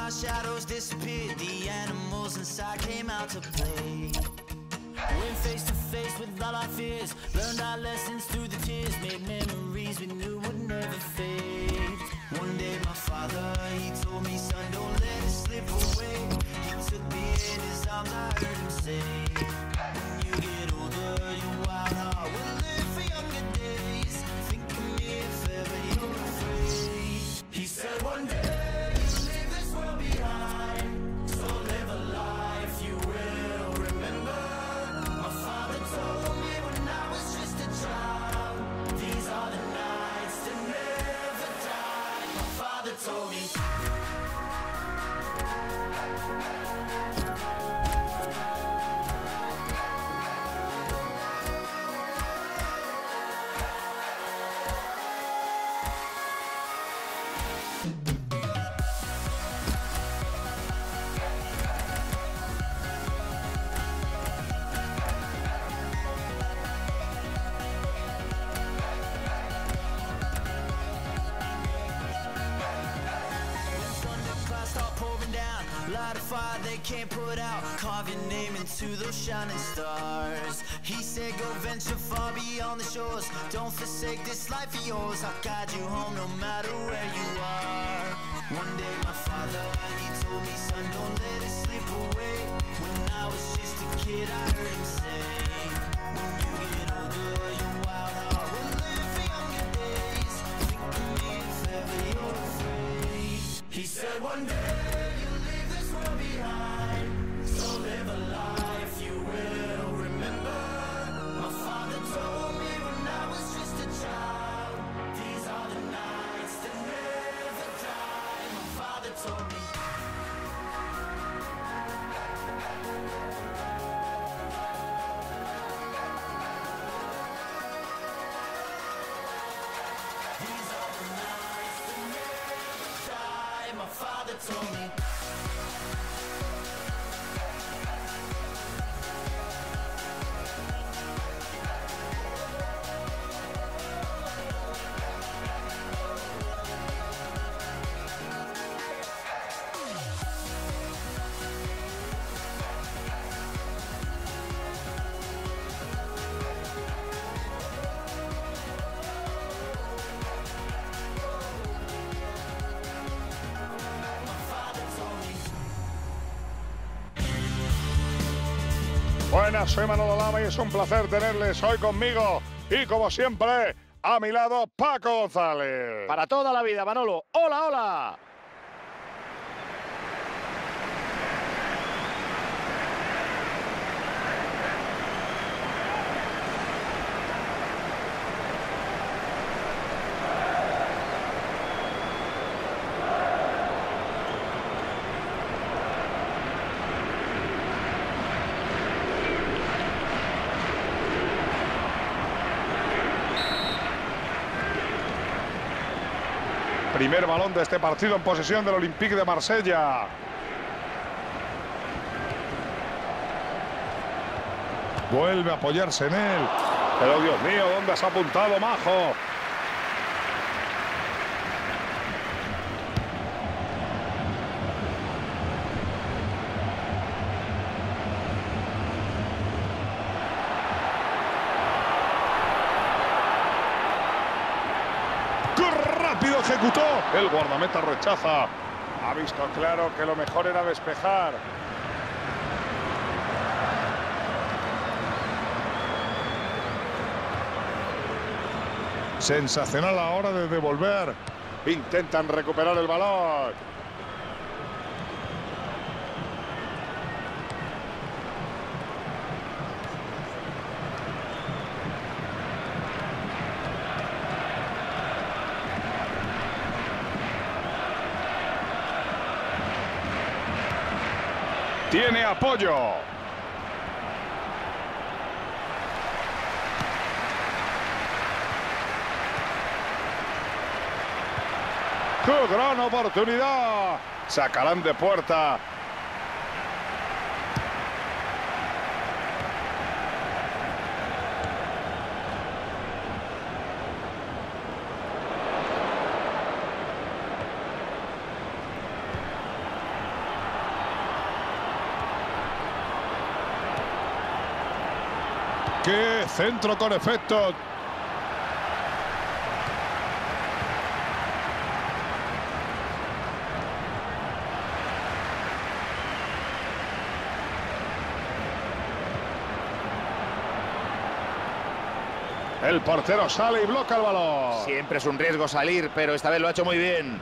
our shadows disappeared, the animals inside came out to play. Went face to face with all our fears, learned our lessons through the tears, made memories we knew would never fade. One day my father, he told me, son, don't let it slip away. He took me in his arms, I heard him say, when you get older, your wild heart will live for younger days. Think of me if ever you're afraid. He said one day you'll leave this world behind, so live a life you will remember. My father told me when I was just a child, these are the nights that never die. My father told me. Light a fire they can't put out, carve your name into those shining stars. He said go venture far beyond the shores, don't forsake this life of yours. I'll guide you home no matter where you are. One day my father, he told me, son, don't let it slip away. When I was just a kid I heard him say, when you get older your wild heart will live for younger days. Think of me if ever you're afraid. He said one day behind, so live a life you will remember. My father told me when I was just a child, these are the nights that never die. My father told me. These are the nights that never die. My father told me. Buenas, soy Manolo Lama y es un placer tenerles hoy conmigo y como siempre a mi lado Paco González. Para toda la vida, Manolo. ¡Hola, hola! Primer balón de este partido en posesión del Olympique de Marsella. Vuelve a apoyarse en él. Pero Dios mío, ¿dónde has apuntado, majo? Rápido ejecutó. El guardameta rechaza. Ha visto claro que lo mejor era despejar. Sensacional a la hora de devolver. Intentan recuperar el balón. Tiene apoyo. ¡Qué gran oportunidad! Sacarán de puerta. ¡Qué centro con efecto! El portero sale y bloca el balón. Siempre es un riesgo salir, pero esta vez lo ha hecho muy bien.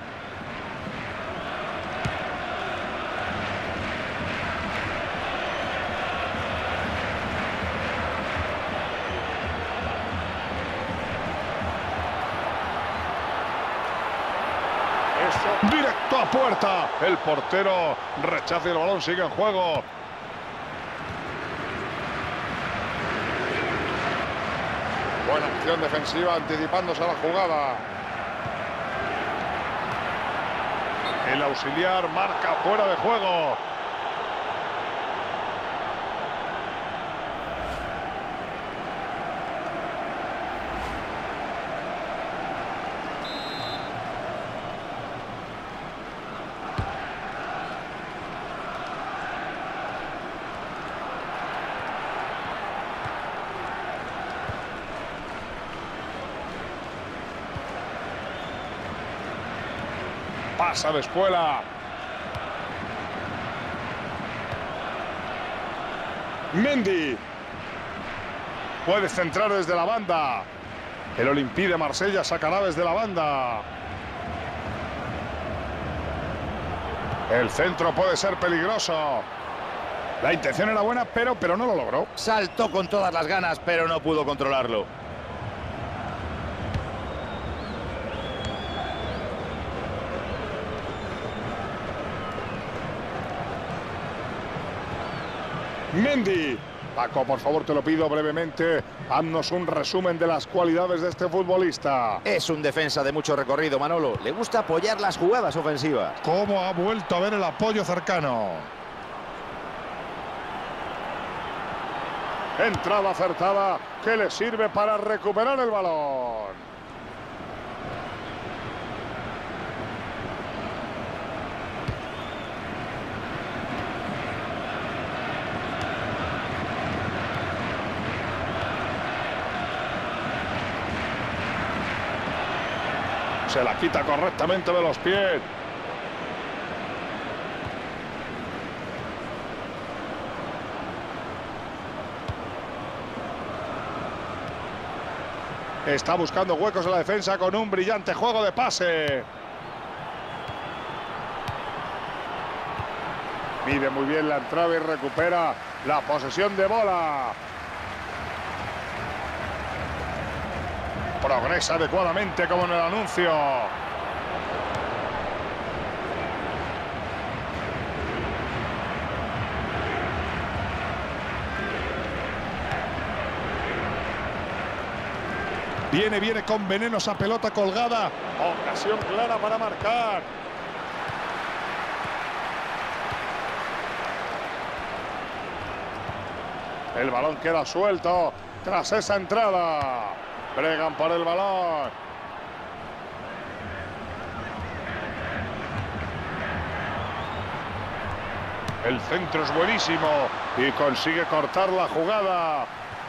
Directo a puerta. El portero rechaza y el balón sigue en juego. Buena acción defensiva anticipándose a la jugada. El auxiliar marca fuera de juego. Pasa de espuela. Mendy. Puede centrar desde la banda. El Olympique de Marsella sacará desde la banda. El centro puede ser peligroso. La intención era buena, pero no lo logró. Saltó con todas las ganas, pero no pudo controlarlo. Mendy. Paco, por favor, te lo pido brevemente. Haznos un resumen de las cualidades de este futbolista. Es un defensa de mucho recorrido, Manolo. Le gusta apoyar las jugadas ofensivas. ¿Cómo ha vuelto a ver el apoyo cercano? Entrada acertada que le sirve para recuperar el balón. Se la quita correctamente de los pies. Está buscando huecos en la defensa con un brillante juego de pase. Mide muy bien la entrada y recupera la posesión de bola. Progresa adecuadamente como en el anuncio. Viene con veneno esa pelota colgada. Ocasión clara para marcar. El balón queda suelto tras esa entrada. Bregan por el balón. El centro es buenísimo y consigue cortar la jugada.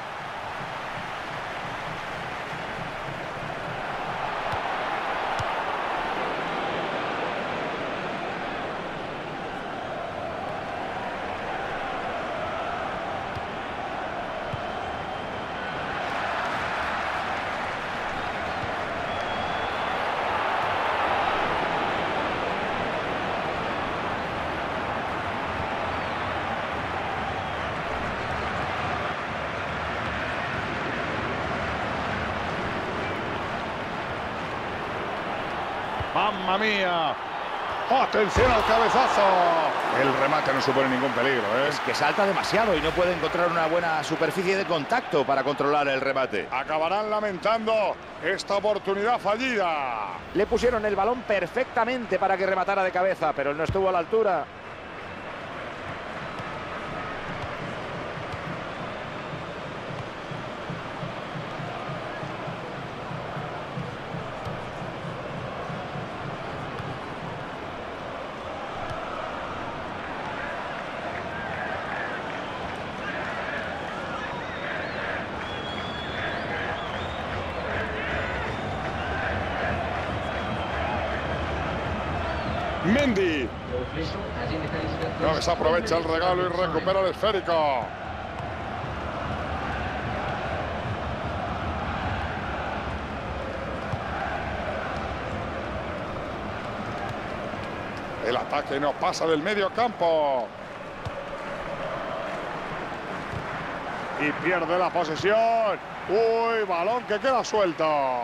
¡Mamma mía! ¡Atención al cabezazo! El remate no supone ningún peligro, ¿eh? Es que salta demasiado y no puede encontrar una buena superficie de contacto para controlar el remate. Acabarán lamentando esta oportunidad fallida. Le pusieron el balón perfectamente para que rematara de cabeza, pero él no estuvo a la altura. Mendy. No desaprovecha el regalo y recupera el esférico. El ataque no pasa del medio campo. Y pierde la posesión. Uy, balón que queda suelto.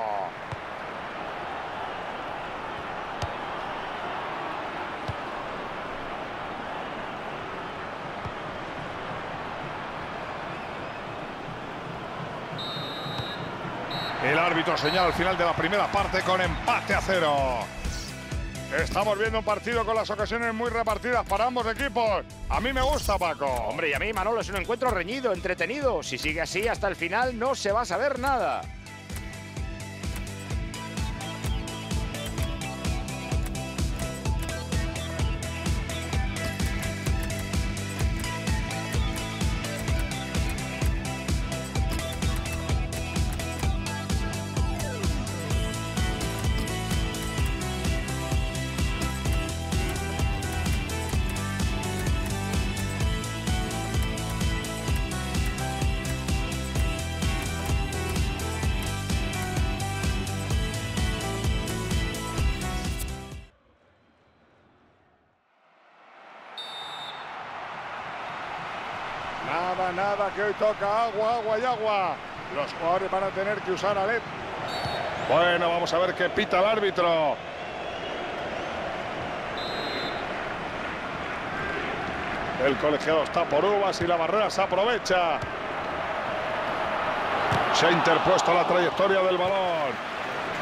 El árbitro señala al final de la primera parte con empate a 0. Estamos viendo un partido con las ocasiones muy repartidas para ambos equipos. A mí me gusta, Paco. Hombre, y a mí, Manolo, es un encuentro reñido, entretenido. Si sigue así hasta el final no se va a saber nada. Nada, que hoy toca agua y agua. Los jugadores van a tener que usar a LED. Bueno, vamos a ver qué pita el árbitro. El colegiado está por uvas y la barrera se aprovecha. Se ha interpuesto la trayectoria del balón.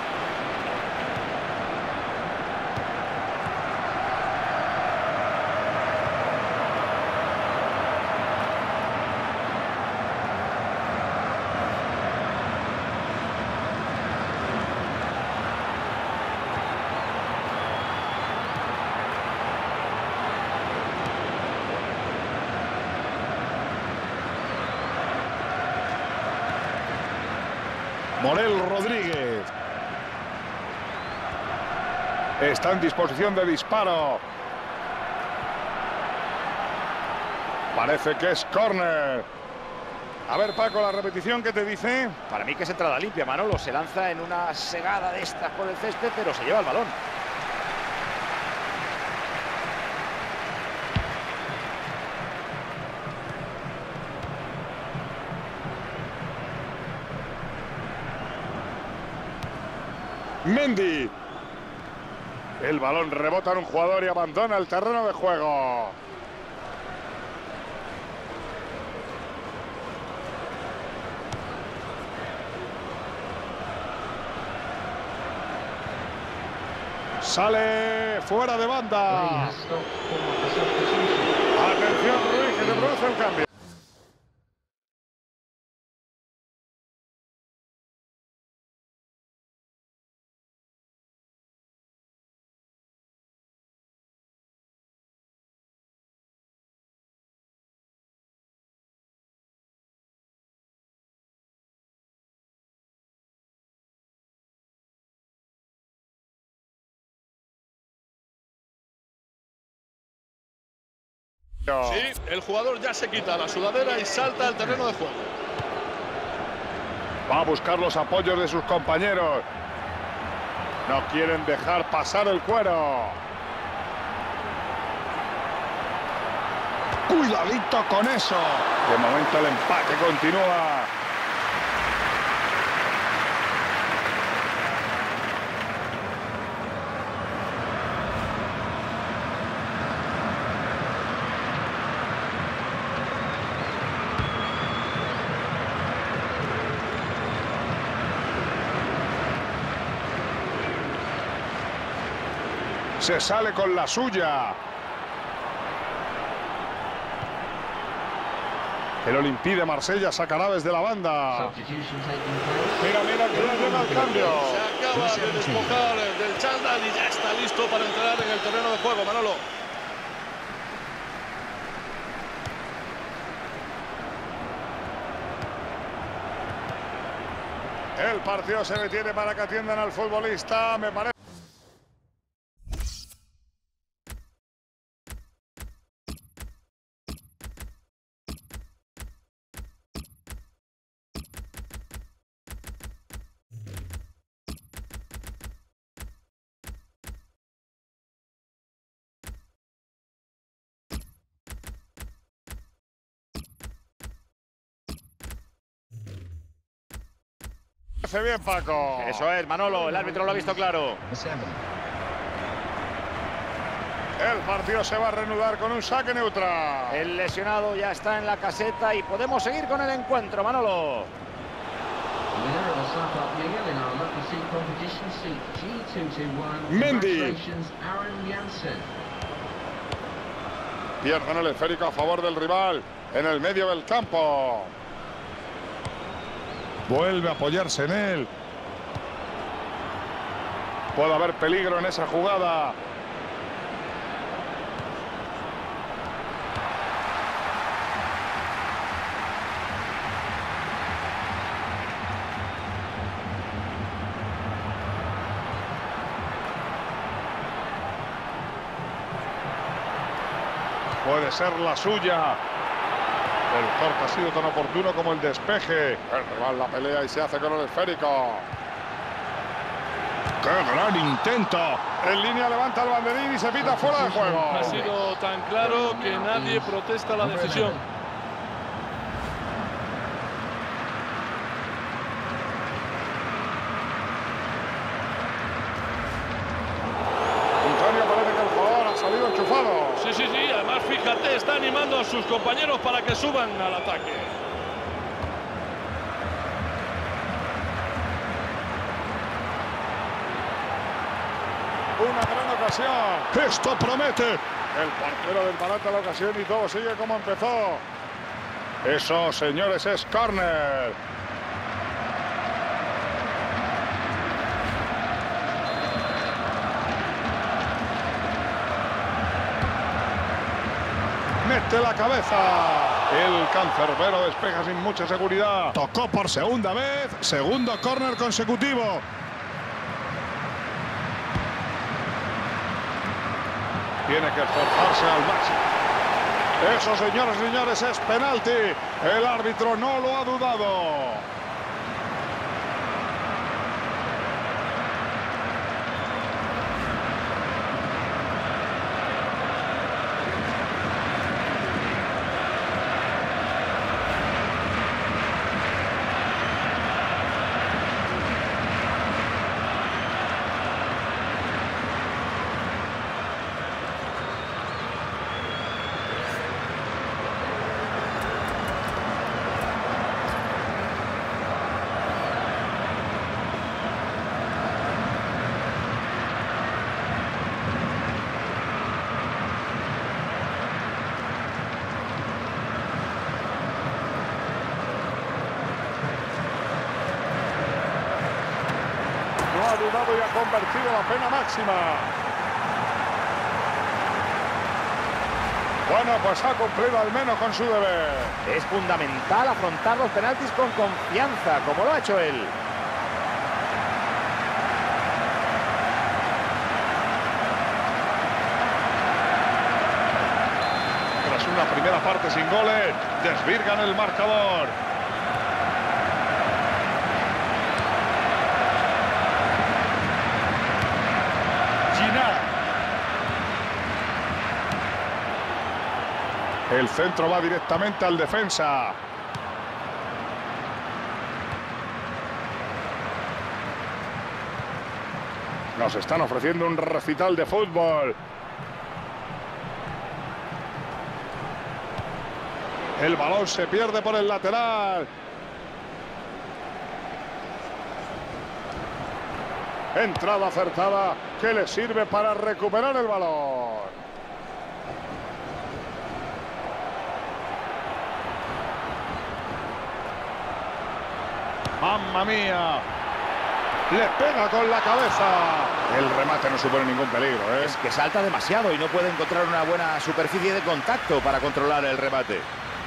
Morel Rodríguez. Está en disposición de disparo. Parece que es córner. A ver, Paco, la repetición, ¿qué te dice? Para mí que es entrada limpia, Manolo. Se lanza en una segada de estas por el césped, pero se lleva el balón. Mendy. El balón rebota en un jugador y abandona el terreno de juego. Sale fuera de banda. Atención, Ruiz, que se produce el cambio. Sí, el jugador ya se quita la sudadera y salta al terreno de juego. Va a buscar los apoyos de sus compañeros. No quieren dejar pasar el cuero. Cuidadito con eso. De momento el empate continúa. Se sale con la suya. El Olympique de Marsella sacará desde la banda. Mira, que ya llega el cambio. Se acaba de despojar del chándal y ya está listo para entrar en el terreno de juego, Manolo. El partido se detiene para que atiendan al futbolista, me parece. Hace bien, Paco. Eso es, Manolo, el árbitro lo ha visto claro. El partido se va a reanudar con un saque neutral. El lesionado ya está en la caseta y podemos seguir con el encuentro, Manolo. Mendy. Pierden el esférico a favor del rival en el medio del campo. Vuelve a apoyarse en él. Puede haber peligro en esa jugada. Puede ser la suya. El corte ha sido tan oportuno como el despeje. El rival la pelea y se hace con el esférico. ¡Qué gran intento! En línea levanta el banderín y se pita fuera de juego. Ha sido tan claro que nadie protesta la decisión. Antonio, parece que el jugador ha salido enchufado. Sí, además fíjate, está animando a sus compañeros para que suban al ataque. Una gran ocasión. Esto promete. El portero desbarata la ocasión y todo sigue como empezó. Eso, señores, es córner. Mete la cabeza. El cancerbero despeja sin mucha seguridad. Tocó por segunda vez. Segundo córner consecutivo. Tiene que esforzarse al máximo. Eso, señores y señores, es penalti. El árbitro no lo ha dudado. Ha dudado y ha convertido la pena máxima. Bueno, pues ha cumplido al menos con su deber. Es fundamental afrontar los penaltis con confianza, como lo ha hecho él. Tras una primera parte sin goles, desvirgan el marcador. El centro va directamente al defensa. Nos están ofreciendo un recital de fútbol. El balón se pierde por el lateral. Entrada acertada que le sirve para recuperar el balón. ¡Mamma mía! Le pega con la cabeza. El remate no supone ningún peligro, ¿eh? Es que salta demasiado y no puede encontrar una buena superficie de contacto para controlar el remate.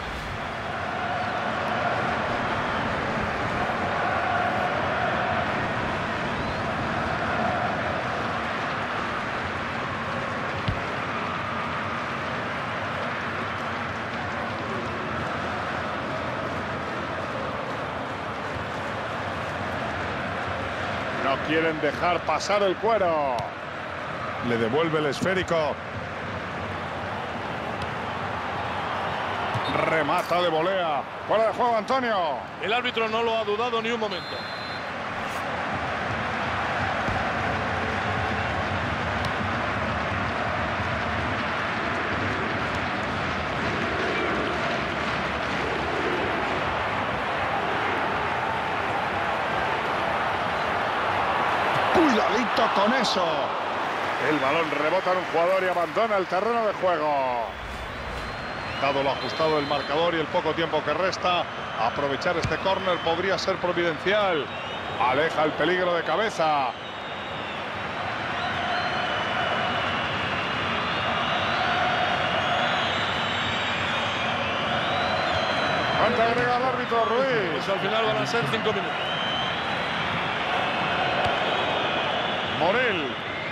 No quieren dejar pasar el cuero. Le devuelve el esférico. Remata de volea. Fuera de juego, Antonio. El árbitro no lo ha dudado ni un momento. cuidadito con eso. El balón rebota en un jugador y abandona el terreno de juego. Dado lo ajustado del marcador y el poco tiempo que resta, aprovechar este córner podría ser providencial. Aleja el peligro de cabeza. ¿Cuánto agrega el árbitro, Ruiz? Pues al final van a ser 5 minutos. Morel.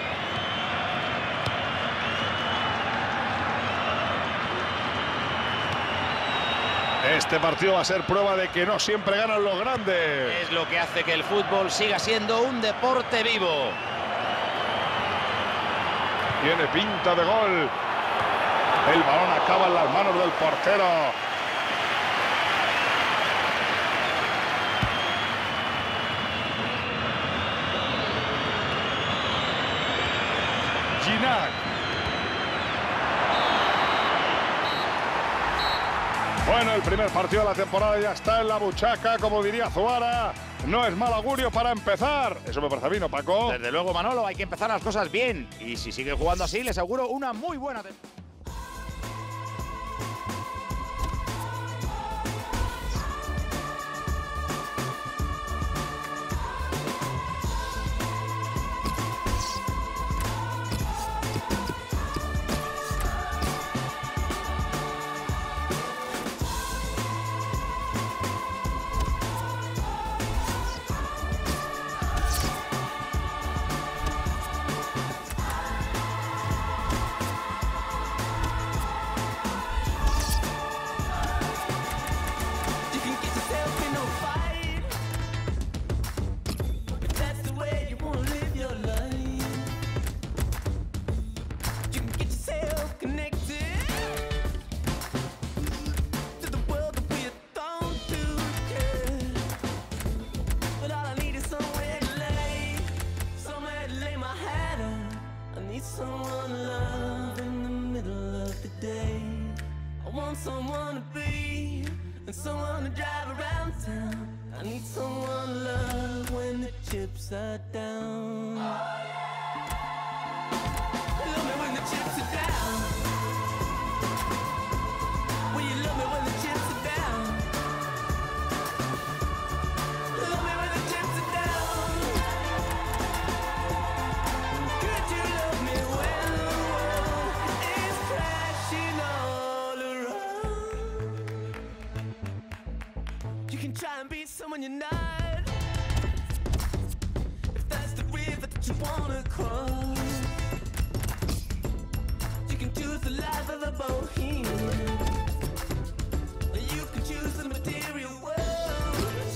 Este partido va a ser prueba de que no siempre ganan los grandes. Es lo que hace que el fútbol siga siendo un deporte vivo. Tiene pinta de gol. El balón acaba en las manos del portero. Ginac. Bueno, el primer partido de la temporada ya está en la buchaca, como diría Zuara. No es mal augurio para empezar. Eso me parece bien, ¿no, Paco? Desde luego, Manolo, hay que empezar las cosas bien. Y si sigue jugando así, les auguro una muy buena temporada. Someone love in the middle of the day. I want someone to be and someone to drive around town. I need someone love when the chips are down. Love me when the chips are down. Will you love me when the chips are down? Love me when the chips are down. Could you love me when the world is crashing all around? You can try and be someone you're not, if that's the river that you wanna cross. You can choose the life of a bohemian, or you can choose the material world.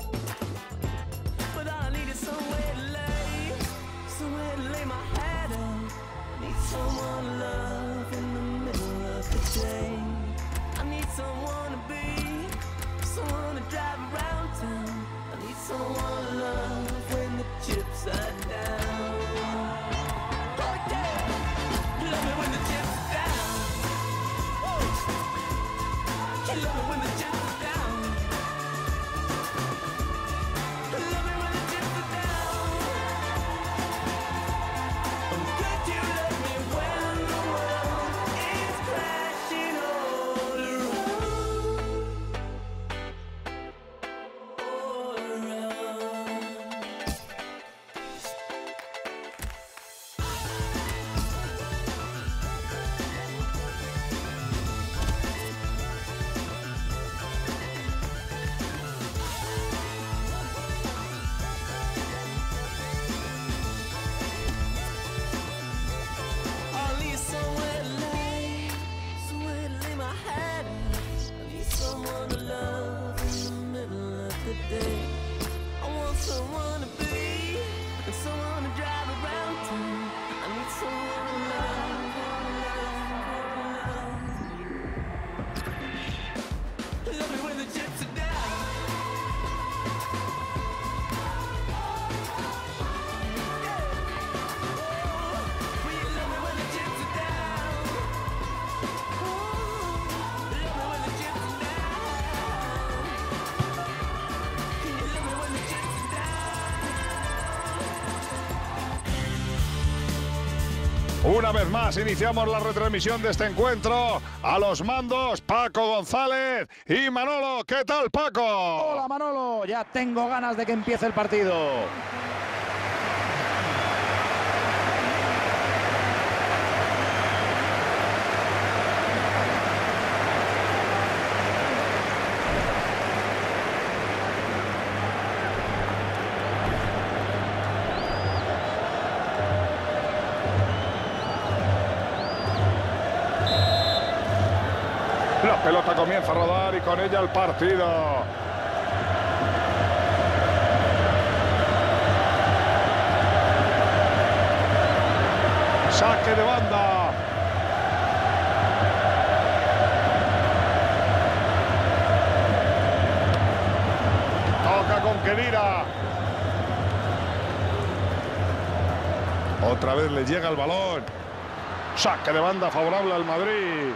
But all I need is somewhere to lay my head out. I need someone love in the middle of the day. I need someone to be, someone to drive around town. I need someone love when the chips are down. Oh yeah, love me when the chips are down. Woo. You love me when the chips are down. Love me when the chips are down. Could you love me when the world is crashing all around? All around. I need somewhere to lay my head. I need someone to love in the middle of the day. I want someone to be and someone to drive around town. I need someone to love. Love me when the chips are down. Will you love me when the chips are down? Love me when the chips are down. Can you love me when the chips are down? Una vez más iniciamos la retransmisión de este encuentro. A los mandos, Paco González y Manolo. ¿Qué tal, Paco? Hola, Manolo. Ya tengo ganas de que empiece el partido. La pelota comienza a rodar y con ella el partido. Saque de banda. Toca con Khedira. Otra vez le llega el balón. Saque de banda favorable al Madrid.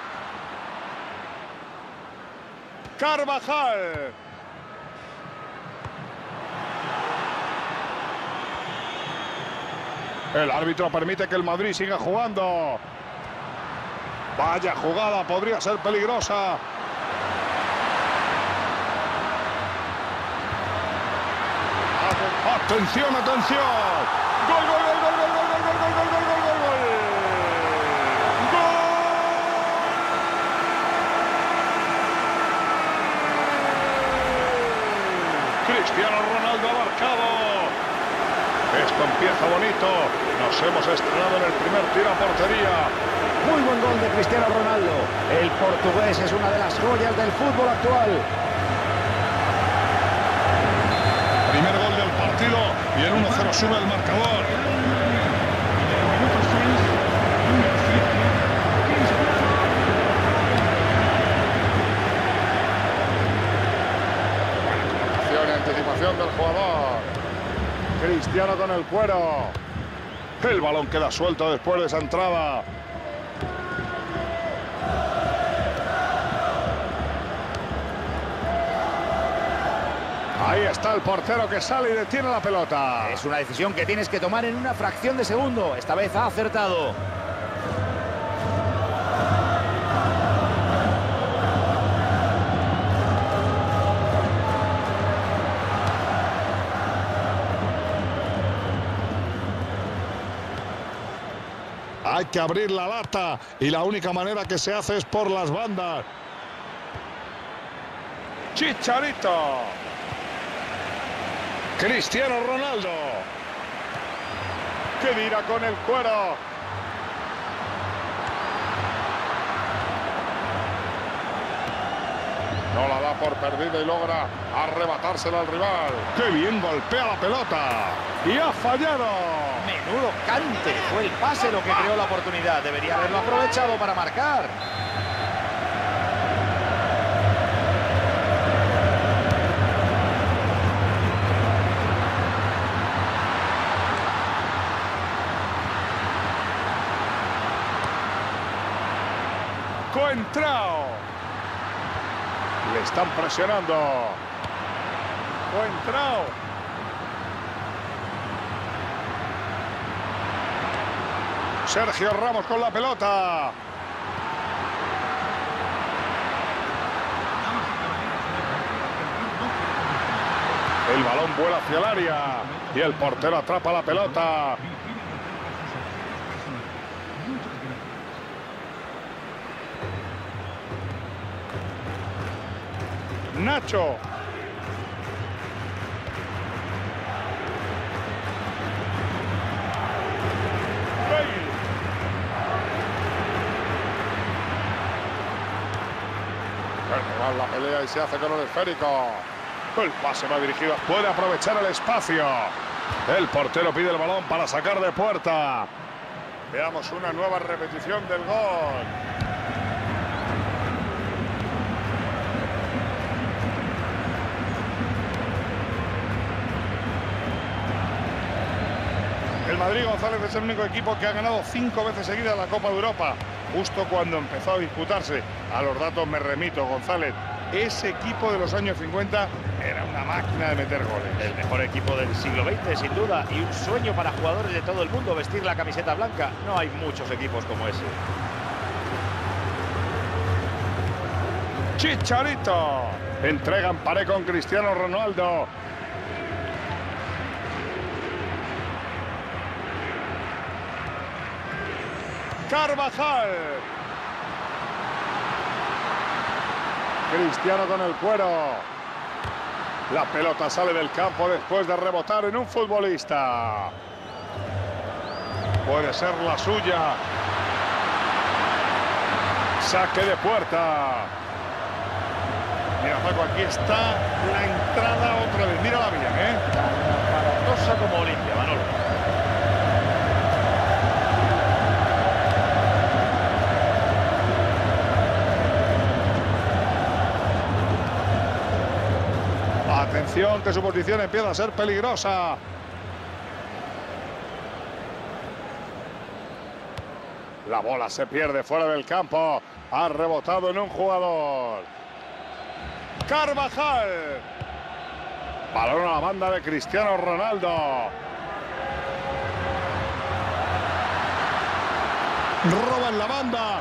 Carvajal. El árbitro permite que el Madrid siga jugando. Vaya jugada, podría ser peligrosa. Atención, atención. Gol, gol, gol, gol, gol, gol, gol, gol, gol, gol, gol, gol, gol. Cristiano Ronaldo ha marcado. Esto empieza bonito. Nos hemos estrenado en el primer tiro a portería. Muy buen gol de Cristiano Ronaldo. El portugués es una de las joyas del fútbol actual. Primer gol del partido y el 1-0 sube el marcador. Anticipación del jugador. Cristiano con el cuero. El balón queda suelto después de esa entrada. Ahí está el portero que sale y detiene la pelota. Es una decisión que tienes que tomar en una fracción de segundo. Esta vez ha acertado. Hay que abrir la lata y la única manera que se hace es por las bandas. Chicharito. Cristiano Ronaldo. Khedira con el cuero. No la da por perdida y logra arrebatársela al rival. ¡Qué bien golpea la pelota! ¡Y ha fallado! Menudo cante. Fue el pase lo que creó la oportunidad. Debería haberlo aprovechado para marcar. Coentrao. Le están presionando. Coentrao. Sergio Ramos con la pelota. El balón vuela hacia el área y el portero atrapa la pelota. Nacho. La pelea y se hace con el esférico. El pase va dirigido. Puede aprovechar el espacio. El portero pide el balón para sacar de puerta. Veamos una nueva repetición del gol. El Madrid, González, es el único equipo que ha ganado 5 veces seguidas la Copa de Europa. Justo cuando empezó a disputarse. A los datos me remito, González. Ese equipo de los años 50 Era una máquina de meter goles. El mejor equipo del siglo XX, sin duda, y un sueño para jugadores de todo el mundo vestir la camiseta blanca. No hay muchos equipos como ese. Chicharito. Entregan Paré con Cristiano Ronaldo. Carvajal. Cristiano con el cuero. La pelota sale del campo después de rebotar en un futbolista. Puede ser la suya. Saque de puerta. Mira, Paco, aquí está la entrada otra vez. Mírala bien, ¿eh? Cosa como Olimpia, Manolo. Atención, que su posición empieza a ser peligrosa. La bola se pierde fuera del campo. Ha rebotado en un jugador. Carvajal. Balón a la banda de Cristiano Ronaldo. Roba en la banda.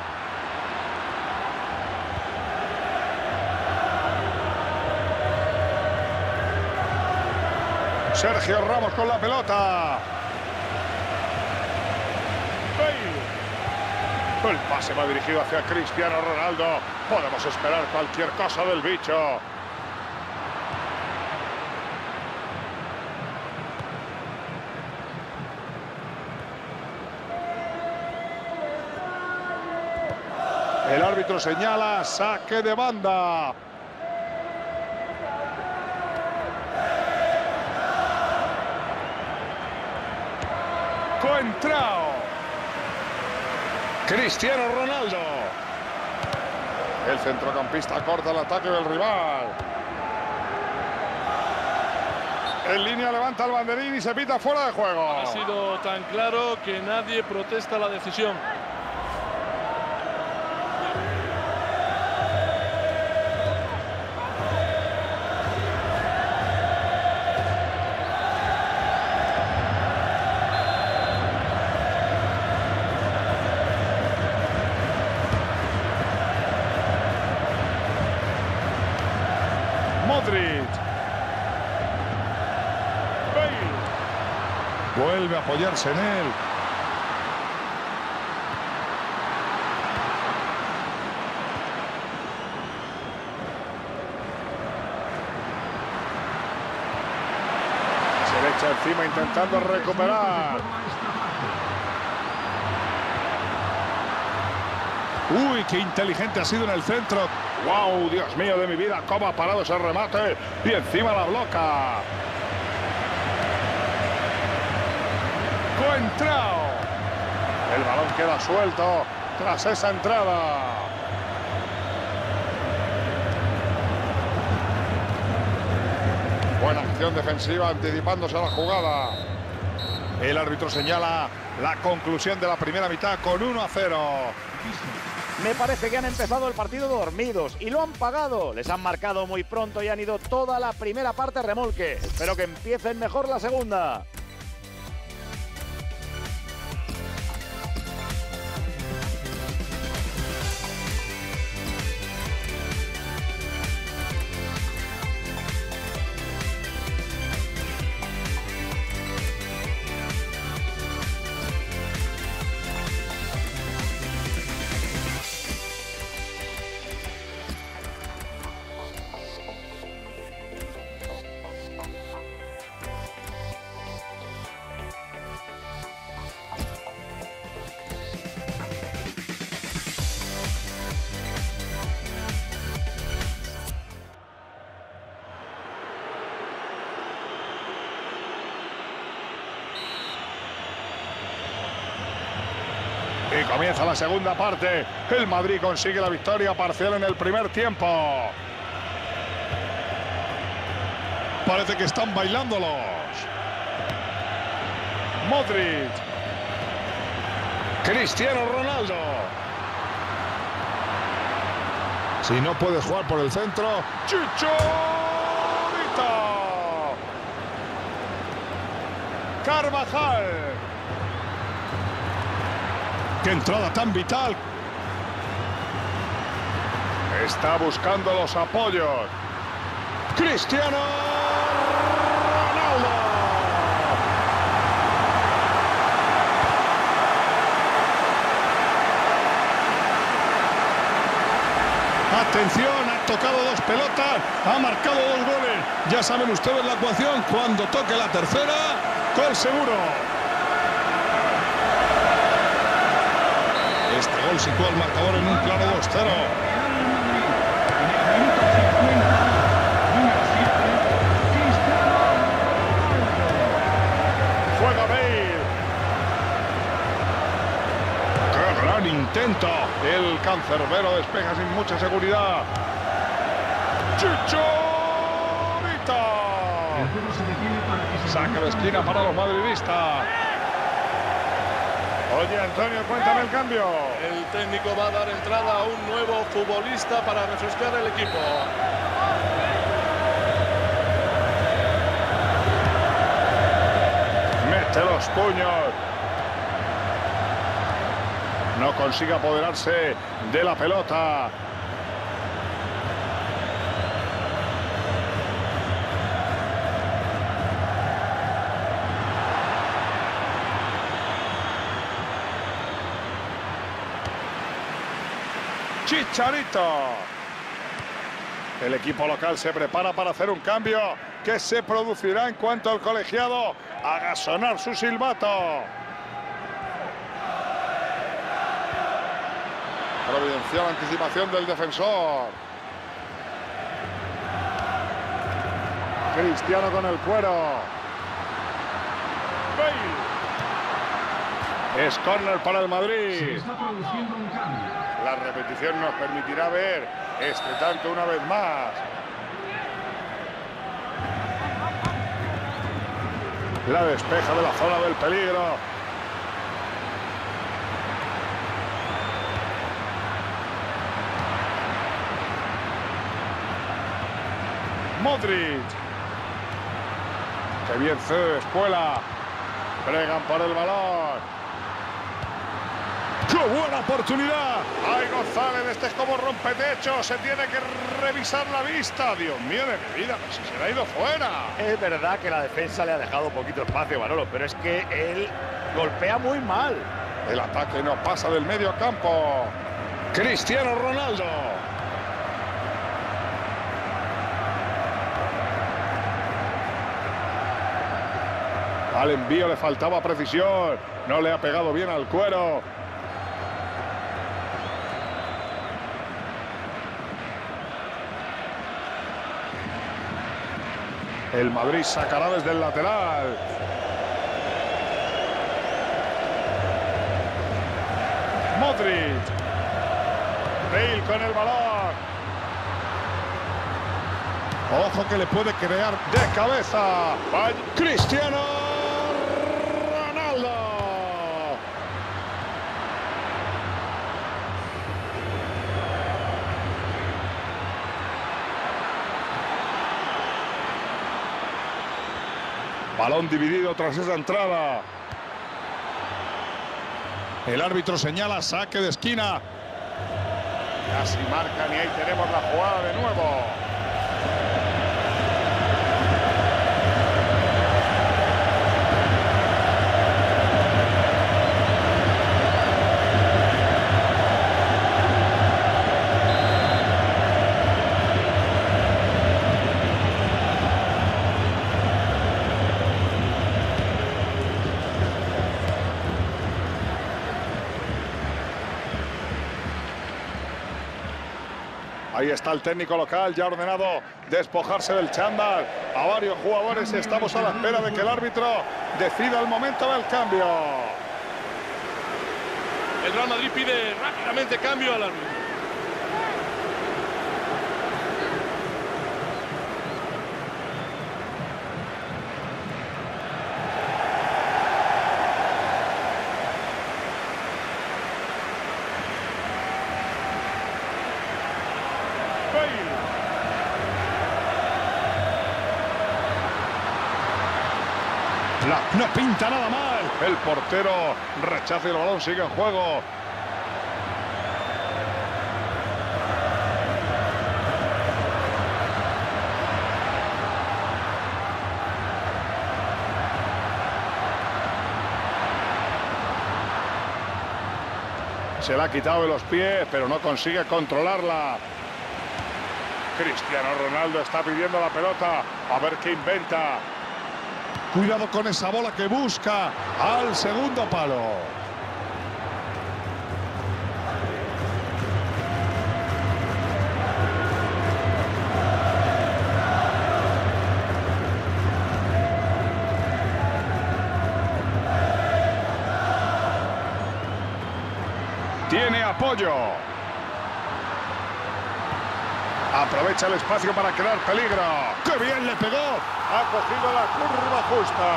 Sergio Ramos con la pelota. El pase va dirigido hacia Cristiano Ronaldo. Podemos esperar cualquier cosa del bicho. El árbitro señala saque de banda. Coentrao. Cristiano Ronaldo. El centrocampista corta el ataque del rival. En línea levanta el banderín y se pita fuera de juego. Ha sido tan claro que nadie protesta la decisión. Modric. Bale. Vuelve a apoyarse en él. Se le echa encima intentando recuperar. Uy, qué inteligente ha sido en el centro. ¡Wow! Dios mío de mi vida, cómo ha parado ese remate. Y encima la bloca. Coentrao. El balón queda suelto tras esa entrada. Buena acción defensiva anticipándose a la jugada. El árbitro señala la conclusión de la primera mitad con 1-0. Me parece que han empezado el partido dormidos y lo han pagado. Les han marcado muy pronto y han ido toda la primera parte remolque. Espero que empiecen mejor la segunda. Y comienza la segunda parte. El Madrid consigue la victoria parcial en el primer tiempo. Parece que están bailándolos. Modric. Cristiano Ronaldo. Si no puedes jugar por el centro, Chicharito. Carvajal. ¡Qué entrada tan vital! Está buscando los apoyos. Cristiano Ronaldo. Atención, ha tocado 2 pelotas, ha marcado 2 goles. Ya saben ustedes la ecuación, cuando toque la tercera, gol seguro. Este gol sitúa el marcador en un claro 2-0. Juega Bale. ¡Qué gran intento! El cancerbero despeja sin mucha seguridad. ¡Chicharito! Saque de esquina para los madridistas. Oye, Antonio, cuéntame el cambio. El técnico va a dar entrada a un nuevo futbolista para refrescar el equipo. Mete los puños. No consigue apoderarse de la pelota. Chicharito. El equipo local se prepara para hacer un cambio que se producirá en cuanto el colegiado haga sonar su silbato. Providencial anticipación del defensor. Cristiano con el cuero. Bale. Es córner para el Madrid. Se está produciendo un cambio. La repetición nos permitirá ver este tanto una vez más. La despeja de la zona del peligro. Modric. Qué bien cede Escuela. Bregan por el balón. ¡Qué buena oportunidad! ¡Ay, González! Este es como rompetecho. Se tiene que revisar la vista. Dios mío de mi vida, pues si se le ha ido fuera. Es verdad que la defensa le ha dejado poquito espacio, Manolo, pero es que él golpea muy mal. El ataque no pasa del medio campo. Cristiano Ronaldo. Al envío le faltaba precisión. No le ha pegado bien al cuero. El Madrid sacará desde el lateral. Modric. Bale con el balón. Ojo que le puede crear de cabeza. Cristiano Ronaldo. Balón dividido tras esa entrada. El árbitro señala saque de esquina. Casi marcan y ahí tenemos la jugada de nuevo. Ahí está el técnico local, ya ha ordenado despojarse del chándal a varios jugadores. Estamos a la espera de que el árbitro decida el momento del cambio. El Real Madrid pide rápidamente cambio al árbitro. No pinta nada mal. El portero rechaza y el balón sigue en juego. Se la ha quitado de los pies, pero no consigue controlarla. Cristiano Ronaldo está pidiendo la pelota. A ver qué inventa. Cuidado con esa bola que busca al segundo palo. Tiene apoyo. Aprovecha el espacio para crear peligro. ¡Qué bien le pegó! Ha cogido la curva justa.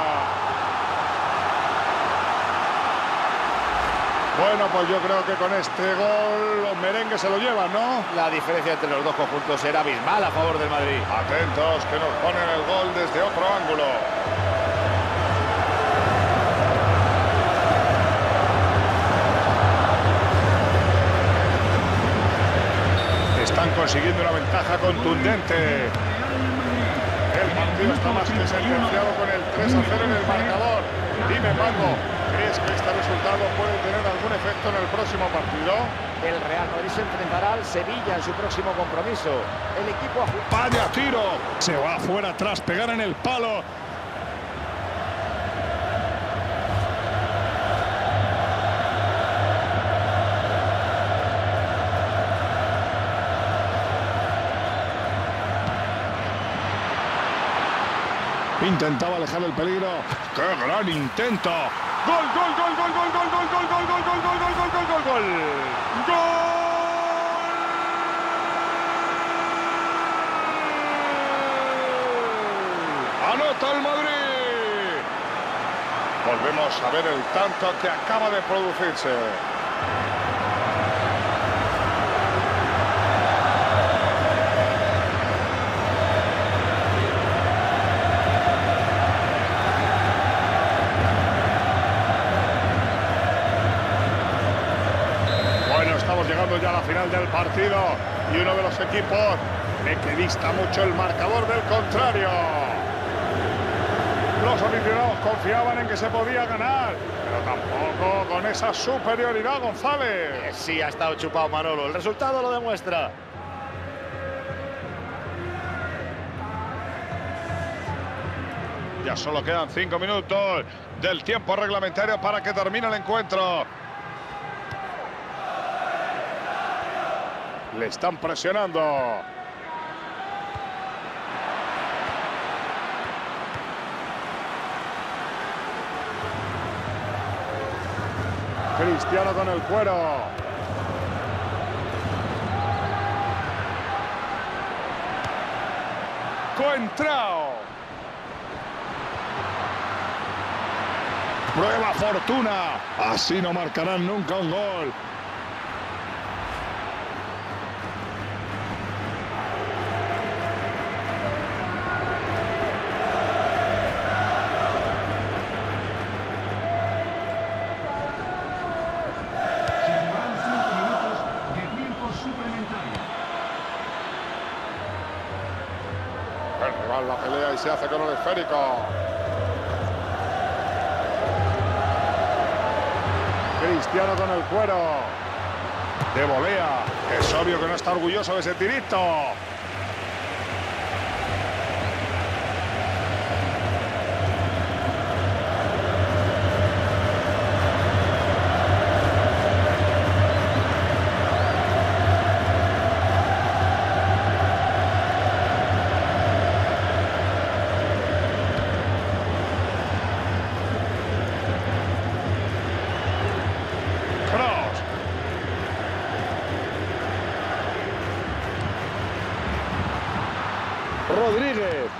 Bueno, pues yo creo que con este gol los merengues se lo llevan, ¿no? La diferencia entre los dos conjuntos era abismal a favor del Madrid. Atentos, que nos ponen el gol desde otro ángulo. Están consiguiendo una ventaja contundente. El partido está más que sentenciado con el 3-0 en el marcador. Dime, Paco, ¿crees que este resultado puede tener algún efecto en el próximo partido? El Real Madrid se enfrentará al Sevilla en su próximo compromiso. El equipo... ¡Vaya tiro! Se va afuera tras pegar en el palo. Intentaba alejar el peligro. ¡Qué gran intento! ¡Gol, gol, gol, gol, gol, gol, gol, gol, gol, gol, gol, gol, gol, gol, gol, gol, gol! ¡Gol! ¡Anota el Madrid! Volvemos a ver el tanto que acaba de producirse. Llegando ya a la final del partido y uno de los equipos que dista mucho el marcador del contrario. Los aficionados confiaban en que se podía ganar, pero tampoco con esa superioridad, González. Sí, ha estado chupado Manolo. El resultado lo demuestra. Ya solo quedan 5 minutos del tiempo reglamentario para que termine el encuentro. Le están presionando. Cristiano con el cuero. Coentrao. Prueba fortuna. Así no marcarán nunca un gol. La pelea y se hace con el esférico. Cristiano con el cuero. De volea. Es obvio que no está orgulloso de ese tirito. Rodríguez.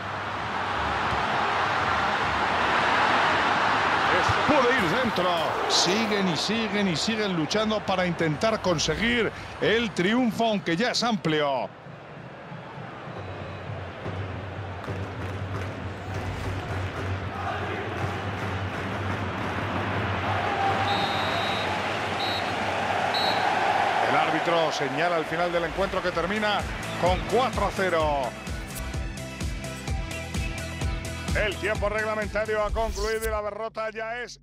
Puede ir dentro. Siguen y siguen y siguen luchando para intentar conseguir el triunfo, aunque ya es amplio. árbitro señala al final del encuentro que termina con 4-0. El tiempo reglamentario ha concluido y la derrota ya es